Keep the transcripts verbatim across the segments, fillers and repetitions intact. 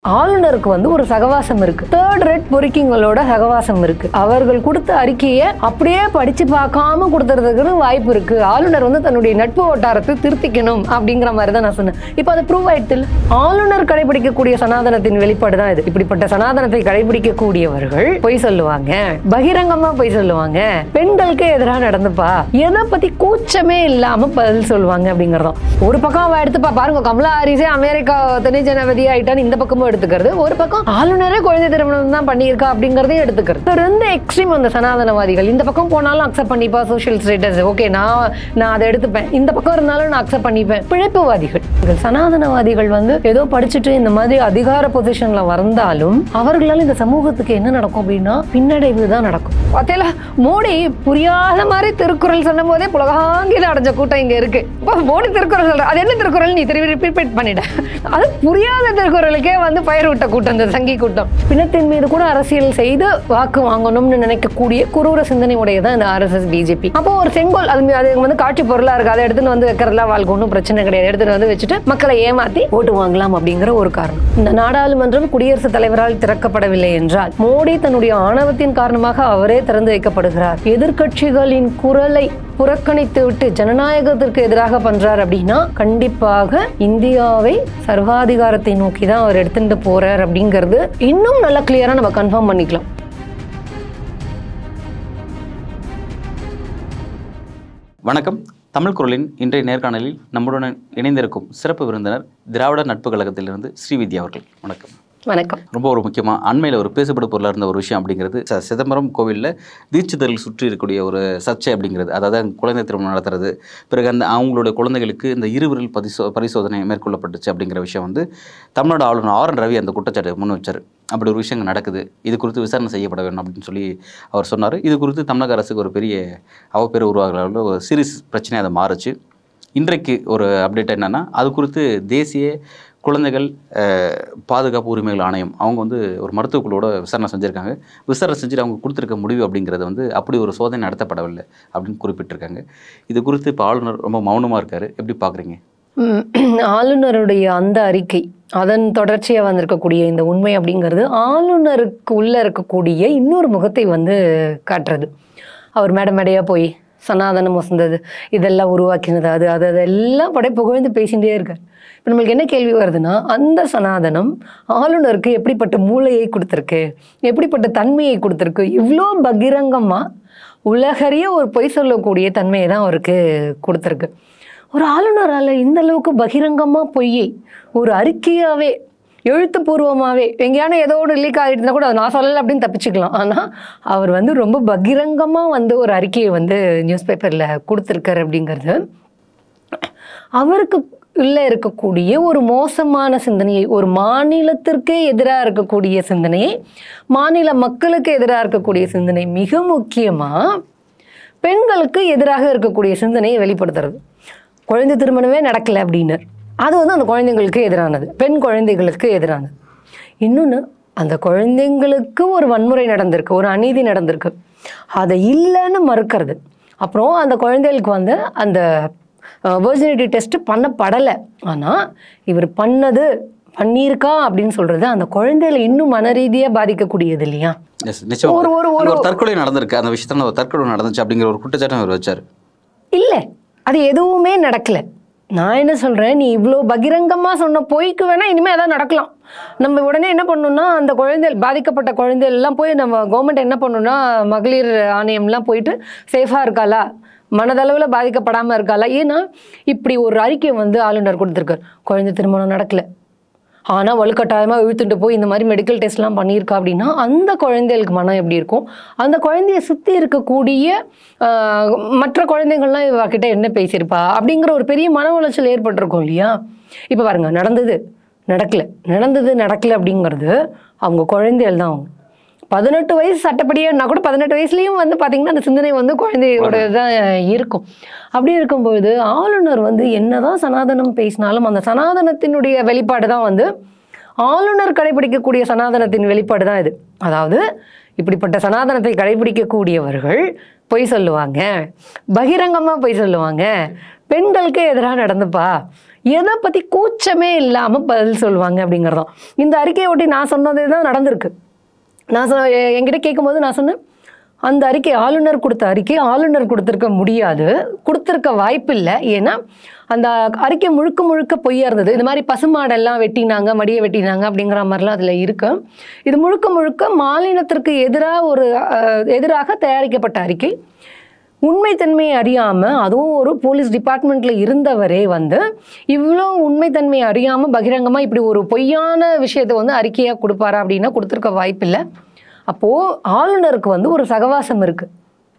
ஆளுநருக்கு வந்து ஒரு சகவாசம் இருக்கு. தேர்ட் ரேட் பொறுக்கிங்களோட சகவாசம் இருக்கு. அவர்கள் கொடுத்த அறிக்கையை அப்படியே படிச்சு பார்க்காம கொடுத்துறதுக்கு வாய்ப்பு இருக்கு. ஆளுநர் வந்து தன்னுடைய நட்பு வட்டாரத்தை திருத்திக்கணும் அப்படிங்கிற மாதிரி தான் நான் சொன்னேன். இப்போ அது ப்ரூவ் ஆயிடுது. ஆளுநர் கடைபிடிக்கக்கூடிய சனாதனத்தின் வெளிப்பாடு தான் இது. இப்படிப்பட்ட சனாதனத்தை கடைபிடிக்கக்கூடியவர்கள் பொய் சொல்லுவாங்க, பகிரங்கமா பொய் சொல்லுவாங்க, பெண்களுக்கு எதிராக நடந்துப்பா, எதை பத்தி கூச்சமே இல்லாம பதில் சொல்லுவாங்க அப்படிங்கறதும். ஒரு பக்கம் அவ எடுத்துப்பா பாருங்க, கமலா ஹாரிஸே அமெரிக்கா துணை ஜனாதிபதி ஆயிட்டான்னு இந்த பக்கமும் எடுத்துக்கிறது, ஒரு பக்கம் ஆளுநரே குழந்தை திருமணம் தான் பண்ணியிருக்கா அப்படிங்கறதையும் எடுத்துக்கிறது. ரெண்டு எக்ஸ்ட்ரீம் அந்த சனாதனவாதிகள். இந்த பக்கம் போனாலும் அக்செப்ட் பண்ணிப்பா சோஷியல் ஸ்டேட்டஸ், ஓகே நான் நான் அதை எடுத்துப்பேன், இந்த பக்கம் இருந்தாலும் நான் அக்செப்ட் பண்ணிப்பேன். பிழைப்புவாதிகள், சனாதனவாதிகள் வந்து ஏதோ படிச்சுட்டு இந்த மாதிரி அதிகார பொசிஷன்ல வந்தாலும் அவர்களால் இந்த சமூகத்துக்கு என்ன நடக்கும் அப்படின்னா பின்னடைவு தான் நடக்கும். பார்த்தீங்களா, மோடி புரியாத மாதிரி திருக்குறள் சொன்ன போதே புலகாங்கில அடைஞ்ச கூட்டம் இங்க இருக்கு. மோடி திருக்குறள் சொல்ற, அது என்ன திருக்குறள் நீ திரும்பி ரிப்பீட் பண்ணிட்ட, அது புரியாத திருக்குறளுக்கே வந்து பயிர் விட்ட கூட்டம் இந்த சங்கி கூட்டம். பிணத்தின் மீது கூட அரசியல் செய்து வாக்கு வாங்கணும்னு நினைக்கக்கூடிய குரூர சிந்தனை உடையதான் இந்த ஆர்எஸ்எஸ் பிஜேபி. அப்போ ஒரு செங்கோல் அது அது வந்து காட்சி பொருளா இருக்கு, அதை எடுத்துன்னு வந்து வைக்கிறதுலாம் வாழ்க்கை ஒன்றும் பிரச்சனை கிடையாது, எடுத்துட்டு வந்து வச்சுட்டு மக்களை ஏமாத்தி ஓட்டு வாங்கலாம் அப்படிங்கிற ஒரு காரணம். இந்த நாடாளுமன்றம் குடியரசுத் தலைவரால் திறக்கப்படவில்லை என்றால் மோடி தன்னுடைய ஆணவத்தின் காரணமாக அவரே திறந்து வைக்கப்படுகிறார். எதிர்கட்சிகளின் குரலை புறக்கணித்து விட்டு ஜனநாயகத்திற்கு எதிராக பண்றார் அப்படின்னா கண்டிப்பாக இந்தியாவை சர்வாதிகாரத்தை நோக்கி தான் அவர் எடுத்துட்டு போறார் அப்படிங்கிறது இன்னும் நல்லா கிளியரா நம்ம கன்ஃபார்ம் பண்ணிக்கலாம். வணக்கம். தமிழ்குரலின் இன்றைய நேர்காணலில் நம்முடன் இணைந்திருக்கும் சிறப்பு விருந்தினர் திராவிட நட்பு கழகத்திலிருந்து ஸ்ரீவித்யா அவர்கள். வணக்கம். வணக்கம். ரொம்ப ஒரு முக்கியமாக அண்மையில் ஒரு பேசுபடு பொருளாக இருந்த ஒரு விஷயம் அப்படிங்கிறது சிதம்பரம் கோவிலில் தீட்சிதர்கள் சுற்றி இருக்கக்கூடிய ஒரு சர்ச்சை அப்படிங்கிறது. அதாவது குழந்தை திருமணம் நடத்துறது, பிறகு அந்த அவங்களுடைய குழந்தைகளுக்கு இந்த இருவிரல் பரிசோ பரிசோதனை மேற்கொள்ளப்பட்டுச்சு அப்படிங்கிற விஷயம் வந்து தமிழ்நாடு ஆளுநர் ஆர் என் ரவி அந்த குற்றச்சாட்டு முன் வச்சார். அப்படி ஒரு விஷயங்கள் நடக்குது, இது குறித்து விசாரணை செய்யப்பட வேண்டும் அப்படின்னு சொல்லி அவர் சொன்னார். இது குறித்து தமிழக அரசுக்கு ஒரு பெரிய அவப்பேறு உருவாகிற ஒரு சீரியஸ் பிரச்சனை அதை மாறுச்சு. இன்றைக்கு ஒரு அப்டேட் என்னென்னா, அது குறித்து தேசிய குழந்தைகள் பாதுகாப்பு உரிமைகள் ஆணையம் அவங்க வந்து ஒரு மருத்துவ குழுவோட விசாரணை செஞ்சுருக்காங்க. விசாரணை செஞ்சுட்டு அவங்க கொடுத்துருக்க முடிவு அப்படிங்கிறது வந்து அப்படி ஒரு சோதனை நடத்தப்படவில்லை அப்படின்னு குறிப்பிட்டிருக்காங்க. இது குறித்து இப்போ ஆளுநர் ரொம்ப மௌனமாக இருக்கார். எப்படி பார்க்குறீங்க? ஆளுநருடைய அந்த அறிக்கை, அதன் தொடர்ச்சியாக வந்திருக்கக்கூடிய இந்த உண்மை அப்படிங்கிறது ஆளுநருக்கு உள்ளே இருக்கக்கூடிய இன்னொரு முகத்தை வந்து காட்டுறது. அவர் மேடை மேடையாக போய் சனாதனம் வசந்தது, இதெல்லாம் உருவாக்கினது, அது அது அதெல்லாம் படை புகழ்ந்து பேசிகிட்டே இருக்கார். இப்போ நம்மளுக்கு என்ன கேள்வி வருதுன்னா, அந்த சனாதனம் ஆளுநருக்கு எப்படிப்பட்ட மூளையை கொடுத்துருக்கு, எப்படிப்பட்ட தன்மையை கொடுத்துருக்கு? இவ்வளோ பகிரங்கமாக உலகறிய ஒரு பொய் சொல்லக்கூடிய தன்மையை தான் அவருக்கு கொடுத்துருக்கு. ஒரு ஆளுநரால் இந்த அளவுக்கு பகிரங்கமாக பொய்யை ஒரு அறிக்கையாகவே எழுத்துப்பூர்வமாகவே எங்கேயான ஏதோ ஒரு லீக் ஆகிட்டுனா கூட அதை நான் சொல்லலை அப்படின்னு தப்பிச்சுக்கலாம். ஆனால் அவர் வந்து ரொம்ப பகிரங்கமாக வந்து ஒரு அறிக்கையை வந்து நியூஸ் பேப்பரில் கொடுத்துருக்காரு அப்படிங்கிறது அவருக்கு உள்ளே இருக்கக்கூடிய ஒரு மோசமான சிந்தனையை, ஒரு மாநிலத்திற்கே எதிராக இருக்கக்கூடிய சிந்தனையை, மாநில மக்களுக்கு எதிராக இருக்கக்கூடிய சிந்தனை, மிக முக்கியமாக பெண்களுக்கு எதிராக இருக்கக்கூடிய சிந்தனையை வெளிப்படுத்துறது. குழந்தை திருமணமே நடக்கலை அப்படின்னர், அது வந்து அந்த குழந்தைங்களுக்கு எதிரானது, பெண் குழந்தைகளுக்கு எதிரானது. இன்னொன்று, அந்த குழந்தைங்களுக்கு ஒரு வன்முறை நடந்திருக்கு, ஒரு அநீதி நடந்திருக்கு, அதை இல்லைன்னு மறுக்கிறது. அப்புறம் அந்த குழந்தைகளுக்கு வந்து அந்த வெர்ஜினிட்டி டெஸ்ட் பண்ணப்படலை, ஆனால் இவர் பண்ணது பண்ணியிருக்கா அப்படின்னு சொல்றது அந்த குழந்தைகளை இன்னும் மனரீதியாக பாதிக்கக்கூடியது இல்லையா? ஒரு ஒரு தற்கொலை நடந்திருக்கு, அந்த விஷயத்துல ஒரு தற்கொலை நடந்துச்சு அப்படிங்கிற ஒரு குற்றச்சாட்டு அவர் வச்சார். இல்லை, அது எதுவுமே நடக்கலை. நான் என்ன சொல்கிறேன், நீ இவ்வளோ பகிரங்கமாக சொன்ன பொய்க்கு வேணால் இனிமேல் எதாவது நடக்கலாம். நம்ம உடனே என்ன பண்ணணும்னா, அந்த குழந்தைகள் பாதிக்கப்பட்ட குழந்தைகள்லாம் போய் நம்ம கவர்மெண்ட் என்ன பண்ணணும்னா, மகளிர் ஆணையம்லாம் போயிட்டு சேஃபாக இருக்காளா, மனதளவில் பாதிக்கப்படாமல் இருக்காளா. ஏன்னா இப்படி ஒரு அறிக்கை வந்து ஆளுநர் கொடுத்துருக்கார், குழந்தை திருமணம் நடக்கலை ஆனால் வலுக்கட்டாயமாக இழுத்துட்டு போய் இந்த மாதிரி மெடிக்கல் டெஸ்ட்லாம் பண்ணியிருக்கா அப்படின்னா அந்த குழந்தைகளுக்கு மனம் எப்படி இருக்கும்? அந்த குழந்தைய சுற்றி இருக்கக்கூடிய மற்ற குழந்தைகள்லாம் இவகிட்ட என்ன பேசியிருப்பா அப்படிங்கிற ஒரு பெரிய மன உளைச்சல் ஏற்பட்டிருக்கும் இல்லையா? இப்போ பாருங்க, நடந்தது நடக்கலை, நடந்தது நடக்கலை அப்படிங்கிறது அவங்க குழந்தைகள் தான். அவங்க பதினெட்டு வயசு சட்டப்படியானா கூட பதினெட்டு வயசுலேயும் வந்து பார்த்திங்கன்னா அந்த சிந்தனை வந்து குழந்தையோட தான் இருக்கும். அப்படி இருக்கும்போது ஆளுநர் வந்து என்னதான் சனாதனம் பேசினாலும் அந்த சனாதனத்தினுடைய வெளிப்பாடு தான் வந்து ஆளுநர் கடைபிடிக்கக்கூடிய சனாதனத்தின் வெளிப்பாடு தான் இது. அதாவது இப்படிப்பட்ட சனாதனத்தை கடைபிடிக்கக்கூடியவர்கள் பொய் சொல்லுவாங்க, பகிரங்கமாக பொய் சொல்லுவாங்க, பெண்களுக்கு எதிராக நடந்துப்பா, எதை பற்றி கூச்சமே இல்லாமல் பதில் சொல்லுவாங்க அப்படிங்கிறதான். இந்த அறிக்கையை ஒட்டி நான் சொன்னதே தான் நடந்திருக்கு. நான் சொ என்கிட்ட கேட்கும்போது நான் சொன்னேன், அந்த அறிக்கை ஆளுநர் கொடுத்த அறிக்கை ஆளுநர் கொடுத்துருக்க முடியாது, கொடுத்துருக்க வாய்ப்பு இல்லை. ஏன்னா அந்த அறிக்கை முழுக்க முழுக்க பொய்யா இருந்தது. இந்த மாதிரி பசுமாடெல்லாம் வெட்டினாங்க, மடியை வெட்டினாங்க அப்படிங்கிற மாதிரிலாம் அதில் இருக்கு. இது முழுக்க முழுக்க மாநிலத்திற்கு எதிராக ஒரு எதிராக தயாரிக்கப்பட்ட அறிக்கை. உண்மைத்தன்மையை அறியாமல், அதுவும் ஒரு போலீஸ் டிபார்ட்மெண்ட்டில் இருந்தவரே வந்து இவ்வளோ உண்மைத்தன்மையை அறியாமல் பகிரங்கமாக இப்படி ஒரு பொய்யான விஷயத்தை வந்து அறிக்கையாக கொடுப்பாரா அப்படின்னா கொடுத்துருக்க வாய்ப்பில்லை. அப்போது ஆளுநருக்கு வந்து ஒரு சகவாசம் இருக்குது,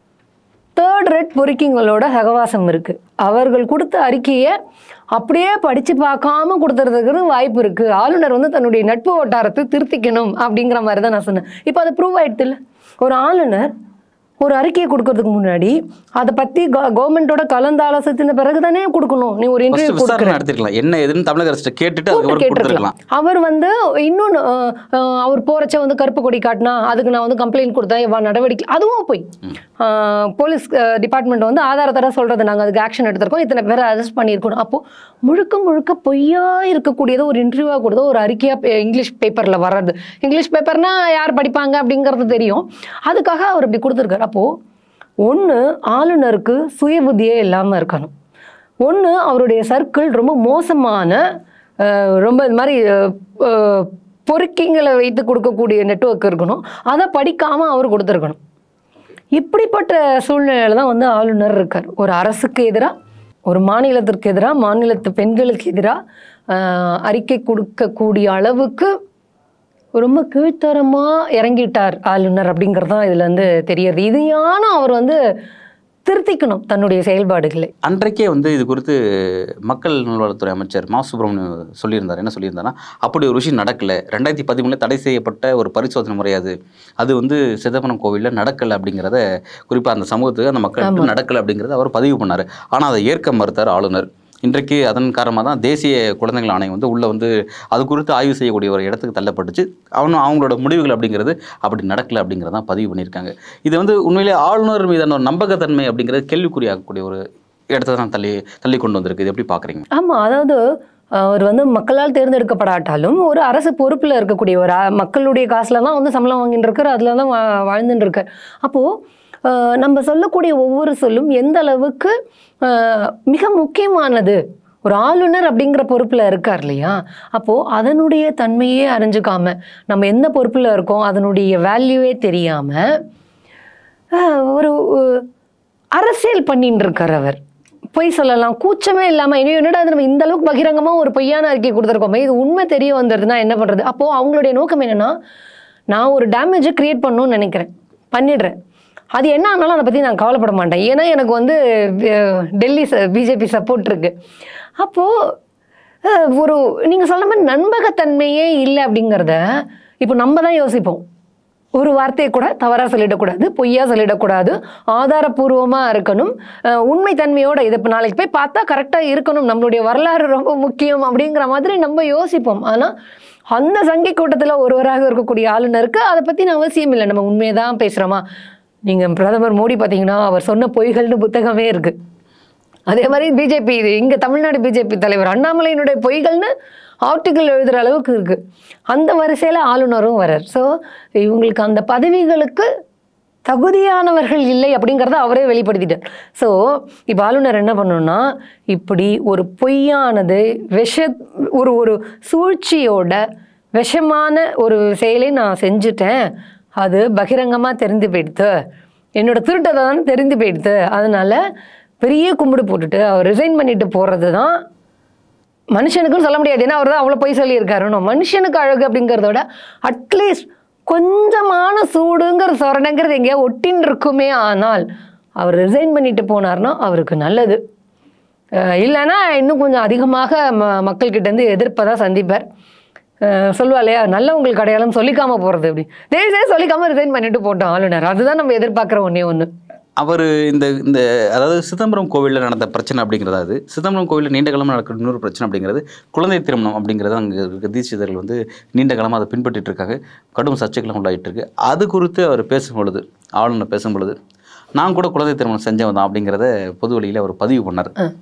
தேர்ட் ரெட் பொறுக்கிங்களோட சகவாசம் இருக்குது. அவர்கள் கொடுத்த அறிக்கையை அப்படியே படித்து பார்க்காம கொடுத்துறதுக்கு வாய்ப்பு இருக்குது. ஆளுநர் வந்து தன்னுடைய நட்பு வட்டாரத்தை திருத்திக்கணும் அப்படிங்கிற மாதிரி தான் நான் சொன்னேன். இப்போ அது ப்ரூவ் ஆகிடுது இல்லை? ஒரு ஆளுநர் ஒரு அறிக்கையை கொடுக்கறதுக்கு முன்னாடி அதை பற்றி கவர்மெண்ட்டோட கலந்து ஆலோசித்த பிறகு தானே கொடுக்கணும். நீ ஒரு இன்டர்வியூ கொடுக்கலாம், என்ன எதுன்னு தமிழக அரசு கேட்டுட்டு கேட்டுருக்கலாம். அவர் வந்து இன்னொன்று அவர் போறச்ச வந்து கருப்பு கொடி காட்டினா அதுக்கு நான் வந்து கம்ப்ளைண்ட் கொடுத்தேன், இவ்வளோ நடவடிக்கை, அதுவும் போய் போலீஸ் டிபார்ட்மெண்ட் வந்து ஆதாரத்தோட சொல்றது நாங்கள் அதுக்கு ஆக்ஷன் எடுத்திருக்கோம், இத்தனை பேரை அரெஸ்ட் பண்ணியிருக்கணும். அப்போ முழுக்க முழுக்க பொய்யா இருக்கக்கூடியது ஒரு இன்டர்வியூவாக கொடுத்தோ ஒரு அறிக்கையாக இங்கிலீஷ் பேப்பரில் வர்றது. இங்கிலீஷ் பேப்பர்னா யார் படிப்பாங்க அப்படிங்கிறது தெரியும், அதுக்காக அவர் இப்படி கொடுத்துருக்காரு. அப்போது ஒன்று ஆளுநருக்கு சுய புத்தியே இல்லாமல் இருக்கணும், ஒன்று அவருடைய சர்க்கிள் ரொம்ப மோசமான ரொம்ப இது மாதிரி பொறுக்கிங்களை வைத்து கொடுக்கக்கூடிய நெட்வொர்க் இருக்கணும், அதை படிக்காமல் அவர் கொடுத்துருக்கணும். இப்படிப்பட்ட சூழ்நிலையில் தான் வந்து ஆளுநர் இருக்கார். ஒரு அரசுக்கு எதிராக, ஒரு மாநிலத்திற்கு எதிராக, மாநிலத்து பெண்களுக்கு எதிராக அறிக்கை கொடுக்கக்கூடிய அளவுக்கு ரொம்ப கீழ்த்தரமாக இறங்கிட்டார் ஆளுநர் அப்படிங்கிறது தான் இதில் வந்து தெரியுது. இதையான அவர் வந்து திருத்திக்கணும் தன்னுடைய செயல்பாடுகளை. அன்றைக்கே வந்து இது குறித்து மக்கள் நல்வாழ்வுத்துறை அமைச்சர் மா சுப்பிரமணியம் சொல்லியிருந்தார். என்ன சொல்லியிருந்தாருன்னா, அப்படி ஒரு விஷயம் நடக்கலை, ரெண்டாயிரத்தி பதிமூணில் தடை செய்யப்பட்ட ஒரு பரிசோதனை முறையாது, அது வந்து சிதம்பரம் கோவிலில் நடக்கலை அப்படிங்கிறத, குறிப்பாக அந்த சமூகத்துக்கு அந்த மக்களுக்கு நடக்கலை அப்படிங்கிறத அவர் பதிவு பண்ணார். ஆனால் அதை ஏற்க மறுத்தார் ஆளுநர். இன்றைக்கு அதன் காரணமாக தான் தேசிய குழந்தைகள் ஆணையம் வந்து உள்ளே வந்து அது குறித்து ஆய்வு செய்யக்கூடிய ஒரு இடத்துக்கு தள்ளப்பட்டுச்சு. அவனும் அவங்களோட முடிவுகள் அப்படிங்கிறது அப்படி நடக்கலை அப்படிங்கிறதான் பதிவு பண்ணியிருக்காங்க. இது வந்து உண்மையிலே ஆளுநர் மீதான ஒரு நம்பகத்தன்மை அப்படிங்கிறது கேள்விக்குறியாகக்கூடிய ஒரு இடத்த தான் தள்ளி தள்ளி கொண்டு வந்திருக்கு. இது எப்படி பார்க்குறீங்க? ஆமாம், அதாவது அவர் வந்து மக்களால் தேர்ந்தெடுக்கப்படாட்டாலும் ஒரு அரசு பொறுப்பில் இருக்கக்கூடிய ஒரு மக்களுடைய காசில் தான் வந்து சம்பளம் வாங்கிட்டு இருக்கார், அதில் தான் வா வாழ்ந்துட்டு இருக்கார். அப்போது நம்ம சொல்லக்கூடிய ஒவ்வொரு சொல்லும் எந்த அளவுக்கு மிக முக்கியமானது. ஒரு ஆளுநர் அப்படிங்கிற பொறுப்பில் இருக்கார் இல்லையா, அப்போது அதனுடைய தன்மையே அறிஞ்சுக்காம, நம்ம எந்த பொறுப்பில் இருக்கோம் அதனுடைய வேல்யூவே தெரியாமல் ஒரு அரசியல் பண்ணிட்டு இருக்கார் அவர். பொய் சொல்லலாம், கூச்சமே இல்லாமல், இனி என்னடா நம்ம இந்த அளவுக்கு பகிரங்கமாக ஒரு பொய்யான அறிக்கை கொடுத்துருக்கோமே, இது உண்மை தெரிய வந்துடுதுன்னா என்ன பண்ணுறது? அப்போது அவங்களுடைய நோக்கம் என்னென்னா, நான் ஒரு டேமேஜை க்ரியேட் பண்ணணும்னு நினைக்கிறேன், பண்ணிடுறேன், அது என்ன ஆனாலும் அதை பற்றி நான் கவலைப்பட மாட்டேன், ஏன்னா எனக்கு வந்து டெல்லி பிஜேபி சப்போர்ட் இருக்குது. அப்போது ஒரு நீங்கள் சொல்ல மாதிரி நம்பகத்தன்மையே இல்லை அப்படிங்கிறத இப்போ நம்ம தான் யோசிப்போம். ஒரு வார்த்தையை கூட தவறாக சொல்லிடக்கூடாது, பொய்யா சொல்லிடக்கூடாது, ஆதாரபூர்வமாக இருக்கணும், உண்மைத்தன்மையோடு இதை இப்போ நாளைக்கு போய் பார்த்தா கரெக்டாக இருக்கணும், நம்மளுடைய வரலாறு ரொம்ப முக்கியம் அப்படிங்கிற மாதிரி நம்ம யோசிப்போம். ஆனால் அந்த சங்கி கூட்டத்தில் ஒருவராக இருக்கக்கூடிய ஆளுநருக்கு அதை பற்றின அவசியம் இல்லை, நம்ம உண்மையை தான் பேசுகிறோமா. நீங்கள் பிரதமர் மோடி பார்த்தீங்கன்னா அவர் சொன்ன பொய்கள்னு புத்தகமே இருக்குது. அதே மாதிரி பிஜேபி இது இங்கே தமிழ்நாடு பிஜேபி தலைவர் அண்ணாமலையினுடைய பொய்கள்னு ஆர்டிக்கிள் எழுதுகிற அளவுக்கு இருக்குது. அந்த வரிசையில் ஆளுநரும் வரார். ஸோ இவங்களுக்கு அந்த பதவிகளுக்கு தகுதியானவர்கள் இல்லை அப்படிங்கிறத அவரே வெளிப்படுத்திட்டார். ஸோ இப்போ ஆளுநர் என்ன பண்ணணும்னா, இப்படி ஒரு பொய்யானது விஷ ஒரு ஒரு சூழ்ச்சியோட விஷமான ஒரு செயலை நான் செஞ்சுட்டேன், அது பகிரங்கமாக தெரிந்து போயிடுது, என்னோட திருட்டத்தை தான் தெரிந்து போயிடுது, அதனால பெரிய கும்பிடு போட்டுட்டு அவர் ரிசைன் பண்ணிட்டு போகிறது தான் மனுஷனுக்குன்னு சொல்ல முடியாது, ஏன்னா அவர் தான் அவ்வளோ பொய் சொல்லியிருக்காருன்னு. மனுஷனுக்கு அழகு அப்படிங்கிறதோட அட்லீஸ்ட் கொஞ்சமான சூடுங்கிற சொரணங்கிறது எங்கேயா ஒட்டின்னு இருக்குமே, ஆனால் அவர் ரிசைன் பண்ணிட்டு போனார்னா அவருக்கு நல்லது. இல்லைன்னா இன்னும் கொஞ்சம் அதிகமாக ம மக்கள்கிட்டேருந்து எதிர்ப்பை தான் சந்திப்பார். சொல்லுவா இல்லையா, நல்லவங்களுக்கு அடையாளம் சொல்லிக்காமல் போகிறது, அப்படி தேசிய சொல்லிக்காமல் ரிசைன் பண்ணிட்டு போட்டோம் ஆளுநர். அதுதான் நம்ம எதிர்பார்க்குற ஒன்றே ஒன்று. அவர் இந்த இந்த அதாவது சிதம்பரம் கோவிலில் நடந்த பிரச்சனை அப்படிங்கிறதாவது, சிதம்பரம் கோவிலில் நீண்ட காலமாக நடக்கிற இன்னொரு பிரச்சனை அப்படிங்கிறது குழந்தை திருமணம் அப்படிங்கிறது அங்கே இருக்க தீட்சிதர்கள் வந்து நீண்ட காலமாக அதை பின்பற்றிட்டு இருக்காங்க, கடும் சர்ச்சைகளும் உள்ளாகிட்டு இருக்கு. அது குறித்து அவர் பேசும்பொழுது, ஆளுநர் பேசும்பொழுது, நான் கூட குழந்தை திருமணம் செஞ்சவன் தான் அப்படிங்கிறத பொது வழியில் அவர் பதிவு பண்ணார்.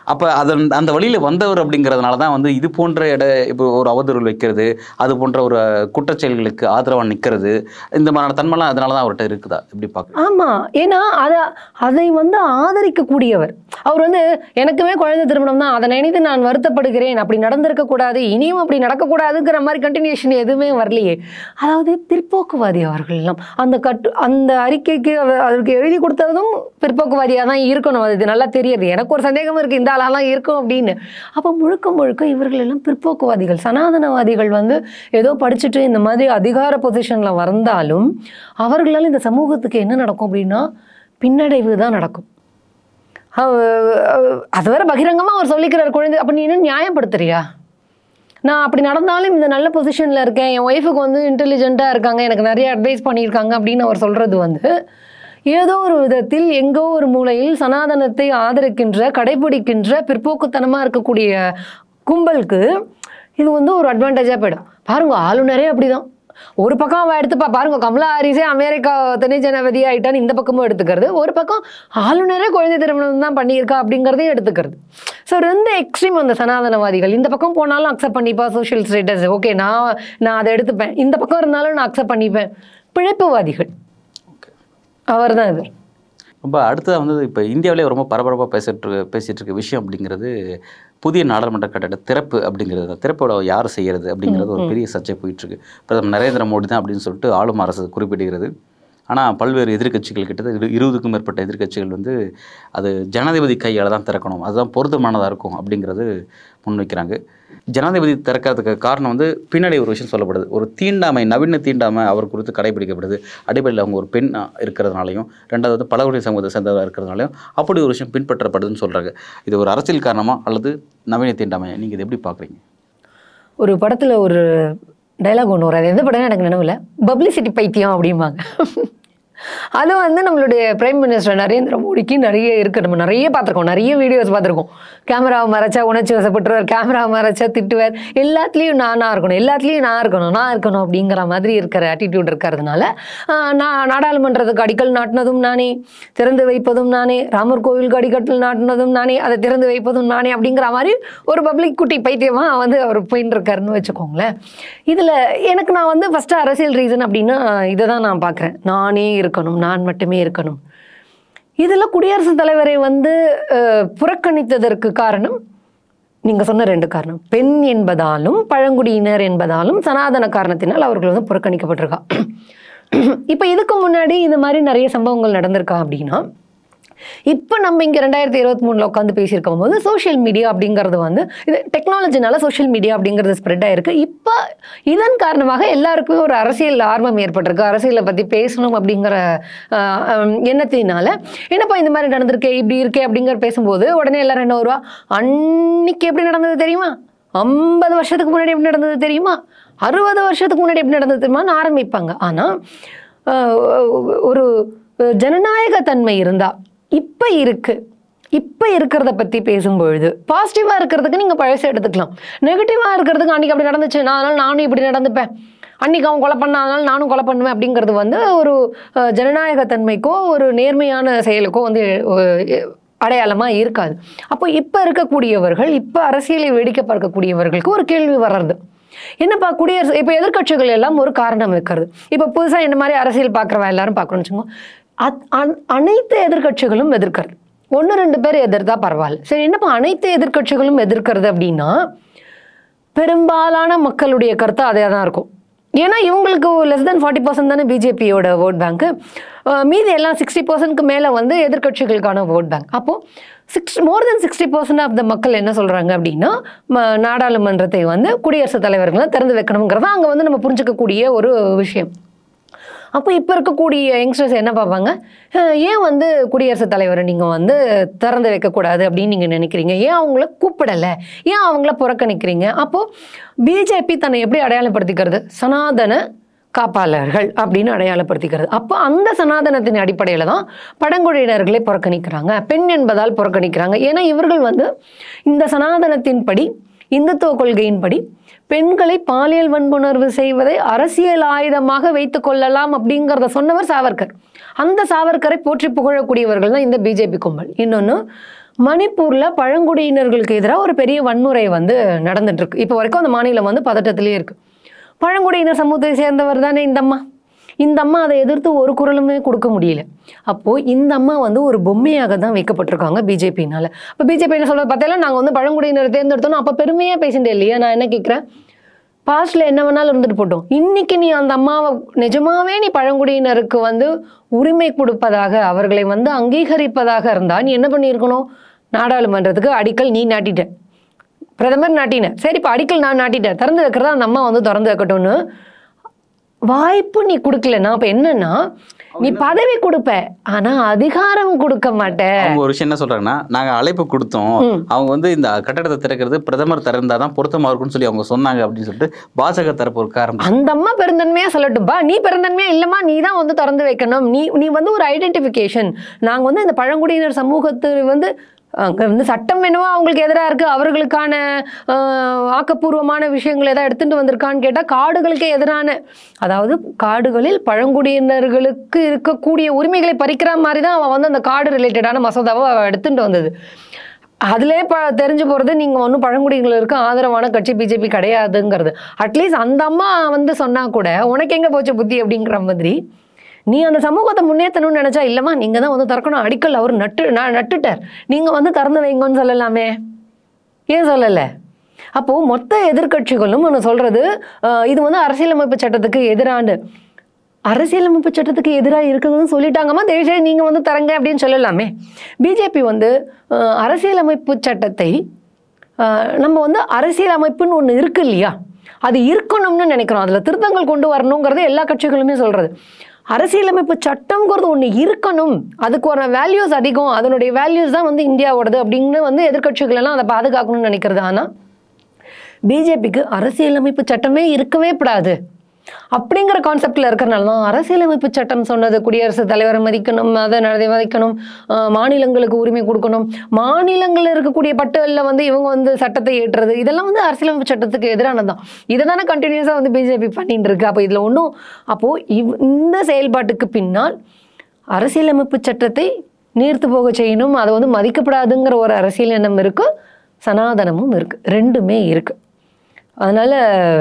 அப்போ அதன் அந்த வழியில் வந்தவர் அப்படிங்கிறதுனால தான் வந்து இது போன்ற இட இப்போ ஒரு அவதூறு வைக்கிறது, அது போன்ற ஒரு குற்றச்செயல்களுக்கு ஆதரவாக நிற்கிறது, இந்த மாதிரியான தன்மைலாம் அதனால தான் அவர்கிட்ட இருக்குதா? எப்படி பார்க்க? ஆமாம், ஏன்னா அதை அதை வந்து ஆதரிக்கக்கூடியவர் அவர் வந்து எனக்குமே குழந்தை திருமணம் தான், அதை நினைத்து நான் வருத்தப்படுகிறேன், அப்படி நடந்திருக்கக்கூடாது, இனியும் அப்படி நடக்கக்கூடாதுங்கிற மாதிரி கண்டினியூஷன் எதுவுமே வரலையே. அதாவது பிற்போக்குவாதி அவர்கள் எல்லாம் அந்த கட்டு அந்த அறிக்கைக்கு அதற்கு எழுதி கொடுத்ததும் பிற்போக்குவாதியாக தான் இருக்கணும். அது நல்லா தெரியுது. எனக்கு ஒரு சந்தேகம் இருக்குது, இந்த ஆளாலாம் இருக்கும் அப்படின்னு. அப்போ முழுக்க முழுக்க இவர்கள் எல்லாம் பிற்போக்குவாதிகள். சனாதனவாதிகள் வந்து ஏதோ படிச்சுட்டு இந்த மாதிரி அதிகார பொசிஷனில் வந்தாலும் அவர்களால் இந்த சமூகத்துக்கு என்ன நடக்கும் அப்படின்னா பின்னடைவு தான் நடக்கும். அது வேற பகிரங்கமாக அவர் சொல்லிக்கிறார் குழந்தை. அப்போ நீ இன்னும் நியாயப்படுத்துறியா? நான் அப்படி நடந்தாலும் இந்த நல்ல பொசிஷனில் இருக்கேன், என் ஒய்ஃபுக்கு வந்து இன்டெலிஜென்ட்டாக இருக்காங்க, எனக்கு நிறைய அட்வைஸ் பண்ணியிருக்காங்க அப்படின்னு அவர் சொல்கிறது வந்து ஏதோ ஒரு விதத்தில் எங்கோ ஒரு மூலையில் சனாதனத்தை ஆதரிக்கின்ற கடைபிடிக்கின்ற பிற்போக்குத்தனமாக இருக்கக்கூடிய கும்பலுக்கு இது வந்து ஒரு அட்வான்டேஜாக போயிடும். பாருங்க, ஆளுநரே அப்படிதான். ஒரு பக்கம் அவள் எடுத்துப்பா பாருங்க, கமலா ஹாரிஸே அமெரிக்கா துணை ஜனாதிபதி ஆகிட்டான்னு இந்த பக்கமும் எடுத்துக்கிறது, ஒரு பக்கம் ஆளுநரே குழந்தை திருமணம் தான் பண்ணியிருக்கா அப்படிங்கிறதையும் எடுத்துக்கிறது. ஸோ ரெண்டு எக்ஸ்ட்ரீம் அந்த சனாதனவாதிகள். இந்த பக்கம் போனாலும் அக்செப்ட் பண்ணிப்பா சோஷியல் ஸ்டேட்டஸ், ஓகே நான் நான் அதை எடுத்துப்பேன், இந்த பக்கம் இருந்தாலும் நான் அக்செப்ட் பண்ணிப்பேன். பிழைப்புவாதிகள் அவர் தான் இது. ரொம்ப அடுத்ததாக வந்து இப்போ இந்தியாவிலே ரொம்ப பரபரப்பாக பேசிட்டு பேசிகிட்டு இருக்க விஷயம் அப்படிங்கிறது புதிய நாடாளுமன்ற கட்டட திறப்பு அப்படிங்கிறது தான். திறப்போட யார் செய்கிறது அப்படிங்கிறது ஒரு பெரிய சர்ச்சை போயிட்டுருக்கு. பிரதமர் நரேந்திர மோடி தான் அப்படின்னு சொல்லிட்டு ஆளும் அரசு குறிப்பிடுகிறது. ஆனால் பல்வேறு எதிர்க்கட்சிகள் கிட்டத்தட்ட இருபதுக்கும் மேற்பட்ட எதிர்க்கட்சிகள் வந்து அது ஜனாதிபதி கையால் தான் திறக்கணும், அதுதான் பொருத்தமானதாக இருக்கும் அப்படிங்கிறது முன்வைக்கிறாங்க. ஜனாதிபதி திறக்கிறதுக்கு காரணம் வந்து பின்னாடி ஒரு விஷயம் சொல்லப்படுது, ஒரு தீண்டாமை, நவீன தீண்டாமை அவர் குறித்து கடைபிடிக்கப்படுது. அடிப்படையில் அவங்க ஒரு பெண் இருக்கிறதுனாலையும், ரெண்டாவது வந்து பழங்குடி சமூகத்தை சேர்ந்தவராக இருக்கிறதுனாலையும் அப்படி ஒரு விஷயம் பின்பற்றப்படுதுன்னு சொல்கிறாங்க. இது ஒரு அரசியல் காரணமா அல்லது நவீன தீண்டாமையா? நீங்கள் இதை எப்படி பார்க்குறீங்க? ஒரு படத்தில் ஒரு டைலாக் ஒன்று வராது, எந்த படம் எனக்கு நினைவில், பப்ளிசிட்டி பைத்தியம் அப்படிம்பாங்க. அது வந்து நம்மளுடைய பிரைம் மினிஸ்டர் நரேந்திர மோடிக்கு நிறைய இருக்குது. நம்ம நிறைய பார்த்துருக்கோம், நிறைய வீடியோஸ் பார்த்துருக்கோம். கேமராவை மறைச்சா உணர்ச்சி வசப்பட்டுருவார், கேமராவை மறைச்சா திட்டுவார், எல்லாத்துலேயும் நானாக இருக்கணும், எல்லாத்துலேயும் நான் இருக்கணும் நான் இருக்கணும் அப்படிங்கிற மாதிரி இருக்கிற ஆட்டிடியூட் இருக்கிறதுனால நான் நாடாளுமன்றத்துக்கு அடிக்கல் நாட்டினதும் நானே, திறந்து வைப்பதும் நானே, ராமர் கோவிலுக்கு அடிக்கல் நாட்டினதும் நானே, அதை திறந்து வைப்பதும் நானே அப்படிங்கிற மாதிரி ஒரு பப்ளிக் குட்டி பைத்தியமாக வந்து அவர் போயின்னு இருக்காருன்னு வச்சுக்கோங்களேன். இதில் எனக்கு நான் வந்து ஃபஸ்ட்டு அரசியல் ரீசன் அப்படின்னா இதை தான் நான் பார்க்குறேன். நானே இருக்கணும், நான் மட்டுமே இருக்கணும். இதில் குடியரசுத் தலைவரை வந்து புறக்கணித்ததற்கு காரணம் நீங்கள் சொன்ன ரெண்டு காரணம், பெண் என்பதாலும் பழங்குடியினர் என்பதாலும் சனாதன காரணத்தினால் அவர்கள் வந்து புறக்கணிக்கப்பட்டிருக்கா. இப்போ இதுக்கு முன்னாடி இந்த மாதிரி நிறைய சம்பவங்கள் நடந்திருக்கா அப்படின்னா, இப்போ நம்ம இங்கே ரெண்டாயிரத்தி இருபத்தி மூணில் உட்காந்து பேசியிருக்கும் போது சோஷியல் மீடியா அப்படிங்கிறது வந்து இது டெக்னாலஜினால சோஷியல் மீடியா அப்படிங்கிறது ஸ்ப்ரெட் ஆகிருக்கு. இப்போ இதன் காரணமாக எல்லாருக்குமே ஒரு அரசியல் ஆர்வம் ஏற்பட்டிருக்கு, அரசியலை பற்றி பேசணும் அப்படிங்கிற எண்ணத்தினால என்னப்பா இந்த மாதிரி நடந்திருக்கே இப்படி இருக்கே அப்படிங்கிற பேசும்போது உடனே எல்லாரும் என்ன வருவா, அன்னைக்கு எப்படி நடந்தது தெரியுமா, ஐம்பது வருஷத்துக்கு முன்னாடி எப்படி நடந்தது தெரியுமா, அறுபது வருஷத்துக்கு முன்னாடி எப்படி நடந்தது தெரியுமான்னு ஆரம்பிப்பாங்க. ஆனால் ஒரு ஜனநாயக தன்மை இருந்தால் இப்போ இருக்குது, இப்போ இருக்கிறத பற்றி பேசும்பொழுது பாசிட்டிவாக இருக்கிறதுக்கு நீங்கள் பழசை எடுத்துக்கலாம், நெகட்டிவாக இருக்கிறதுக்கு அன்றைக்கி அப்படி நடந்துச்சு நான் அதனால் நானும் இப்படி நடந்துப்பேன், அன்றைக்கி அவன் கொலை பண்ண அதனால் நானும் கொலை பண்ணுவேன் அப்படிங்கிறது வந்து ஒரு ஜனநாயக தன்மைக்கோ ஒரு நேர்மையான செயலுக்கோ வந்து அடையாளமாக இருக்காது. அப்போ இப்போ இருக்கக்கூடியவர்கள், இப்போ அரசியலை வேடிக்கை பார்க்கக்கூடியவர்களுக்கு ஒரு கேள்வி வர்றது, என்னப்பா குடியரசு இப்போ எதிர்க்கட்சிகள் எல்லாம் ஒரு காரணம் இருக்கிறது. இப்போ புதுசாக இந்த மாதிரி அரசியல் பார்க்குறவா எல்லாரும் பார்க்கணும்னு வச்சுக்கோங்க, அனைத்து எதிர்க்கட்சிகளும் எதிர்க்கிறது, ஒன்று ரெண்டு பேர் எதிர்த்தா பரவாயில்ல, சரி என்னப்பா அனைத்து எதிர்க்கட்சிகளும் எதிர்க்கிறது அப்படின்னா பெரும்பாலான மக்களுடைய கருத்து அதே தான் இருக்கும். ஏன்னா இவங்களுக்கு லெஸ் தென் ஃபார்ட்டி பர்சன்ட் தானே பிஜேபியோட ஓட் பேங்க்கு, மீதி எல்லாம் சிக்ஸ்டி பர்சன்ட்க்கு மேலே வந்து எதிர்க்கட்சிகளுக்கான ஓட் பேங்க். அப்போது six more than sixty percent of the மக்கள் என்ன சொல்கிறாங்க அப்படின்னா நாடாளுமன்றத்தை வந்து குடியரசுத் தலைவர்களாக திறந்து வைக்கணுங்கிறத அங்கே வந்து நம்ம புரிஞ்சிக்கக்கூடிய ஒரு விஷயம். அப்போ இப்போ இருக்கக்கூடிய யங்ஸ்டர்ஸ் என்ன பார்ப்பாங்க, ஏன் வந்து குடியரசுத் தலைவரை நீங்கள் வந்து திறந்து வைக்கக்கூடாது அப்படின்னு நீங்கள் நினைக்கிறீங்க, ஏன் அவங்கள கூப்பிடலை, ஏன் அவங்கள புறக்கணிக்கிறீங்க. அப்போது பிஜேபி தன்னை எப்படி அடையாளப்படுத்திக்கிறது, சனாதன காப்பாளர்கள் அப்படின்னு அடையாளப்படுத்திக்கிறது. அப்போ அந்த சனாதனத்தின் அடிப்படையில் தான் பழங்குடியினர்களே புறக்கணிக்கிறாங்க, பெண் என்பதால் புறக்கணிக்கிறாங்க. ஏன்னா இவர்கள் வந்து இந்த சனாதனத்தின் படி, இந்துத்துவ கொள்கையின்படி பெண்களை பாலியல் வன்புணர்வு செய்வதை அரசியல் ஆயுதமாக வைத்துக் கொள்ளலாம் அப்படிங்கிறத சொன்னவர் சாவர்கர். அந்த சாவர்கரை போற்றி புகழக்கூடியவர்கள் தான் இந்த பிஜேபி கும்பல். இன்னொன்று, மணிப்பூர்ல பழங்குடியினர்களுக்கு எதிராக ஒரு பெரிய வன்முறை வந்து நடந்துட்டு இருக்கு. இப்போ வரைக்கும் அந்த மாநிலம் வந்து பதட்டத்திலேயே இருக்கு. பழங்குடியினர் சமூகத்தை சேர்ந்தவர் தானே இந்த அம்மா. இந்த அம்மா அதை எதிர்த்து ஒரு குரலுமே கொடுக்க முடியல. அப்போ இந்த அம்மா வந்து ஒரு பொம்மையாக தான் வைக்கப்பட்டிருக்காங்க பிஜேபினால. இப்போ பிஜேபி என்ன சொல்றது பார்த்தீங்கன்னா, நாங்கள் வந்து பழங்குடியினரை தேர்ந்தெடுத்தோம். அப்போ பெருமையா பேசிட்டே இல்லையா? நான் என்ன கேட்குறேன், பாஸ்ட்ல என்ன வேணாலும் இருந்துட்டு போட்டோம். இன்னைக்கு நீ அந்த அம்மாவை நிஜமாவே நீ பழங்குடியினருக்கு வந்து உரிமை கொடுப்பதாக, அவர்களை வந்து அங்கீகரிப்பதாக இருந்தா நீ என்ன பண்ணியிருக்கணும்? நாடாளுமன்றத்துக்கு அடிக்கல் நீ நாட்டிட்ட, பிரதமர் நாட்டின, சரி இப்போ அடிக்கல் நான் நாட்டிட்டேன், திறந்து வைக்கிறதா அந்த அம்மா வந்து திறந்து வைக்கட்டும்னு வாய்ப்பு நீ கொடுக்கலன்னா அப்ப என்னன்னா, நீ பதவி கொடுப்ப ஆனா அதிகாரம் கொடுக்க மாட்டேன். அவங்க ஒரு விஷயம் என்ன சொல்றாங்கன்னா, நாங்க அழைப்பு கொடுத்தோம், அவங்க வந்து இந்த கட்டடத்தை திறக்கிறது பிரதமர் திறந்தாதான் பொருத்தமா இருக்கும்னு சொல்லி அவங்க சொன்னாங்க அப்படின்னு சொல்லிட்டு பாஜக தரப்பு ஒரு காரணம். அந்த அம்மா பெருந்தன்மையா சொல்லட்டும்பா, நீ பெருந்தன்மையா இல்லம்மா, நீ தான் வந்து திறந்து வைக்கணும். நீ நீ வந்து ஒரு ஐடென்டிஃபிகேஷன், நாங்க வந்து இந்த பழங்குடியினர் சமூகத்து வந்து அங்கே வந்து சட்டம் என்னவோ அவங்களுக்கு எதிராக இருக்குது, அவர்களுக்கான ஆக்கப்பூர்வமான விஷயங்கள் எதாவது எடுத்துகிட்டு வந்திருக்கான்னு கேட்டால் காடுகளுக்கே எதிரான, அதாவது காடுகளில் பழங்குடியினர்களுக்கு இருக்கக்கூடிய உரிமைகளை பறிக்கிற மாதிரி தான் அவன் வந்து அந்த காடு ரிலேட்டடான மசோதாவை எடுத்துகிட்டு வந்தது. அதிலே ப தெரிஞ்சு போகிறது நீங்கள் ஒன்றும் பழங்குடியினருக்கு ஆதரவான கட்சி பிஜேபி கிடையாதுங்கிறது. அட்லீஸ்ட் அந்த அம்மா வந்து சொன்னால் கூட உனக்கு எங்கே போச்சு புத்தி அப்படிங்கிற மாதிரி, நீ அந்த சமூகத்தை முன்னேற்றணும்னு நினைச்சா இல்லம்மா நீங்க தான் வந்து திறக்கணும், அடிக்கல் அவர் நட்டு நான் நட்டுட்டார், நீங்க வந்து திறந்து வைங்கன்னு சொல்லலாமே, ஏன் சொல்லலை? அப்போ மொத்த எதிர்கட்சிகளும் ஒன்று சொல்றது இது வந்து அரசியலமைப்பு சட்டத்துக்கு எதிரான, அரசியலமைப்பு சட்டத்துக்கு எதிராக இருக்குதுன்னு சொல்லிட்டாங்கம்மா, தயவுசெய்து நீங்க வந்து தரங்க அப்படின்னு சொல்லலாமே. பிஜேபி வந்து அரசியலமைப்பு சட்டத்தை நம்ம வந்து அரசியலமைப்புன்னு ஒன்று இருக்கு இல்லையா, அது இருக்கணும்னு நினைக்கிறோம், அதில் திருத்தங்கள் கொண்டு வரணுங்கிறது எல்லா கட்சிகளுமே சொல்றது. அரசியலமைப்பு சட்டம்ங்கிறது ஒன்று இருக்கணும், அதுக்கு ஒரு வேல்யூஸ் அதிகம், அதனுடைய வேல்யூஸ் தான் வந்து இந்தியாவோடது அப்படின்னு வந்து எதிர்கட்சிகள் எல்லாம் அதை பாதுகாக்கணும்னு நினைக்கிறது. ஆனால் பிஜேபிக்கு அரசியலமைப்பு சட்டமே இருக்கவே கூடாது அப்படிங்கிற கான்செப்டில் இருக்கிறனால தான் அரசியலமைப்பு சட்டம் சொன்னது குடியரசுத் தலைவரை மதிக்கணும், அதை நடை மதிக்கணும், மாநிலங்களுக்கு உரிமை கொடுக்கணும், மாநிலங்களில் இருக்கக்கூடிய பட்டியலில் வந்து இவங்க வந்து சட்டத்தை ஏற்றுறது, இதெல்லாம் வந்து அரசியலமைப்பு சட்டத்துக்கு எதிரானதான். இதை தானே கண்டினியூஸாக வந்து பிஜேபி பண்ணிட்டு இருக்கு. அப்போ இதில் ஒன்றும், அப்போது இவ் இந்த செயல்பாட்டுக்கு பின்னால் அரசியலமைப்பு சட்டத்தை நீர்த்து போக செய்யணும், அதை வந்து மதிக்கப்படாதுங்கிற ஒரு அரசியல் எண்ணம் இருக்குது, சனாதனமும் இருக்குது, ரெண்டுமே இருக்குது. அதனால்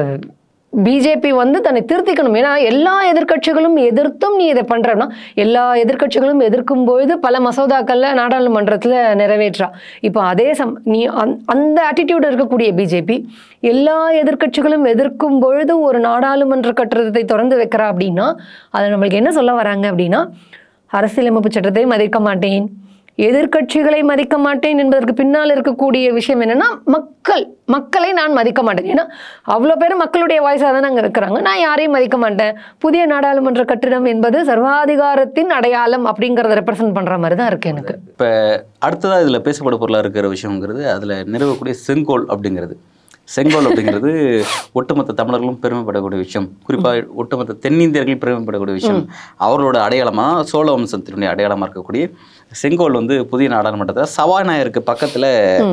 பிஜேபி வந்து தன்னை திருத்திக்கணும். ஏன்னா எல்லா எதிர்கட்சிகளும் எதிர்த்தும் நீ இதை பண்றன்னா, எல்லா எதிர்கட்சிகளும் எதிர்க்கும் பொழுது பல மசோதாக்கள்ல நாடாளுமன்றத்தில் நிறைவேற்றா. இப்போ அதே சம் நீ அந்த ஆட்டிடியூட் இருக்கக்கூடிய பிஜேபி எல்லா எதிர்கட்சிகளும் எதிர்க்கும் பொழுது ஒரு நாடாளுமன்ற கட்டடத்தை திறந்து வைக்கிறா அப்படின்னா, அதை நம்மளுக்கு என்ன சொல்ல வராங்க அப்படின்னா, அரசியலமைப்பு சட்டத்தை மதிக்க மாட்டேன், எதிர்கட்சிகளை மதிக்க மாட்டேன் என்பதற்கு பின்னால் இருக்கக்கூடிய விஷயம் என்னன்னா, மக்கள் மக்களை நான் மதிக்க மாட்டேன். ஏன்னா அவ்வளோ பேரும் மக்களுடைய வாய்ஸாக தானே அங்கே இருக்கிறாங்க, நான் யாரையும் மதிக்க மாட்டேன். புதிய நாடாளுமன்ற கட்டிடம் என்பது சர்வாதிகாரத்தின் அடையாளம் அப்படிங்கிறத ரெப்ரசென்ட் பண்ணுற மாதிரி தான் இருக்குது எனக்கு. இப்போ அடுத்ததாக இதில் பேசப்பட பொருளாக இருக்கிற விஷயங்கிறது, அதில் நிறுவக்கூடிய செங்கோல் அப்படிங்கிறது. செங்கோல் அப்படிங்கிறது ஒட்டுமொத்த தமிழர்களும் பெருமைப்படக்கூடிய விஷயம், குறிப்பாக ஒட்டுமொத்த தென்னிந்தியர்களும் பெருமைப்படக்கூடிய விஷயம். அவர்களோட அடையாளமாக சோழ வம்சத்தினுடைய அடையாளமாக இருக்கக்கூடிய செங்கோல் வந்து புதிய நாடாளுமன்றத்தில் சபாநாயகருக்கு பக்கத்தில்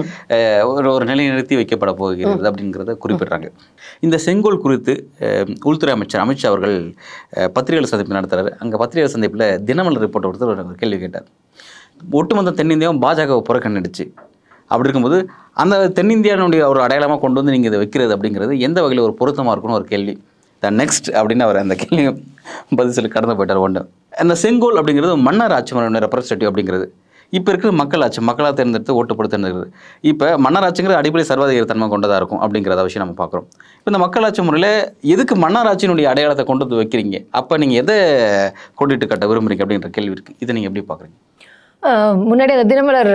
ஒரு ஒரு நிலைநிறுத்தி வைக்கப்பட போகிறது அப்படிங்கிறத குறிப்பிடுறாங்க. இந்த செங்கோல் குறித்து உள்துறை அமைச்சர் அமித்ஷா அவர்கள் பத்திரிகையாளர் சந்திப்பு நடத்துகிறார். அங்கே பத்திரிகையாளர் சந்திப்பில் தினமலர் ரிப்போர்ட்டை கொடுத்து ஒரு கேள்வி கேட்டார். ஒட்டுமொத்த தென்னிந்தியாவும் பாஜகவை புறக்கணிடுச்சு, அப்படி இருக்கும்போது அந்த தென்னிந்தியாவுடைய ஒரு அடையாளமாக கொண்டு வந்து நீங்கள் இதை வைக்கிறது அப்படிங்கிறது எந்த வகையில் ஒரு பொருத்தமாக இருக்குன்னு ஒரு கேள்வி. த நெக்ஸ்ட் அப்படின்னு அவர் அந்த கேள்வி பதில் சொல்லி கடந்து போயிட்டார். ஒன்று, அந்த செங்கோல் அப்படிங்கிறது மன்னர் ஆட்சி முறையோட ரெப்ரஸன்டேட்டிவ் அப்படிங்கிறது. இப்போ இருக்கிற மக்கள் ஆட்சி, மக்களாக தேர்ந்தெடுத்து ஓட்டு போட்டு தேர்ந்தெடுக்கிறது. இப்போ மன்னர் ஆட்சிங்கிறது அடிப்படை சர்வாதிகார தன்மை கொண்டதாக இருக்கும் அப்படிங்கிறத விஷயம் நம்ம பார்க்குறோம். இப்போ இந்த மக்களாட்சி முறையில் எதுக்கு மன்னர் ஆட்சியினுடைய அடையாளத்தை கொண்டு வந்து வைக்கிறீங்க, அப்போ நீங்கள் எதை கொண்டுட்டு கட்ட விரும்புகிறீங்க அப்படின்ற கேள்வி இருக்குது. இதை நீங்கள் எப்படி பார்க்குறீங்க? முன்னாடி அந்த தினமலர்